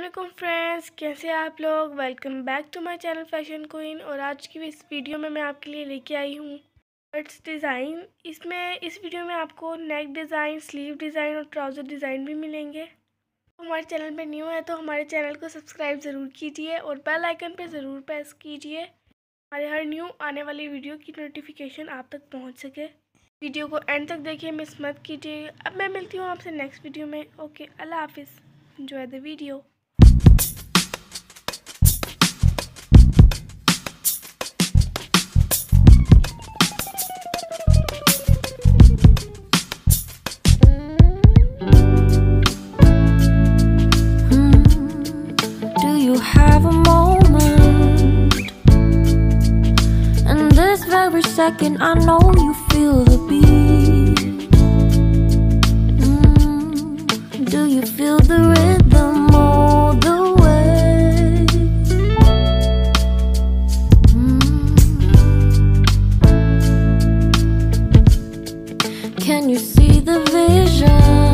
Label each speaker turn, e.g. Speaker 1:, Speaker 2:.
Speaker 1: अस्सलाम फ्रेंड्स, कैसे हैं आप लोग। Welcome back to my channel fashion queen. और आज की इस वीडियो में मैं आपके लिए लेके आई हूँ शर्ट्स डिज़ाइन। इस वीडियो में आपको नेक डिज़ाइन, स्लीव डिज़ाइन और ट्राउज़र डिज़ाइन भी मिलेंगे। तो हमारे चैनल पे न्यू है तो हमारे चैनल को सब्सक्राइब ज़रूर कीजिए और बेल आइकन पे ज़रूर प्रेस कीजिए, हमारे हर न्यू आने वाली वीडियो की नोटिफिकेशन आप तक पहुँच सके। वीडियो को एंड तक देखिए, मिस मत कीजिए। अब मैं मिलती हूँ आपसे नेक्स्ट वीडियो में। ओके, अल्लाह हाफिज़। Enjoy the video.
Speaker 2: Have a moment, and this very second I know you feel the beat. Do you feel the rhythm all the way? Can you see the vision?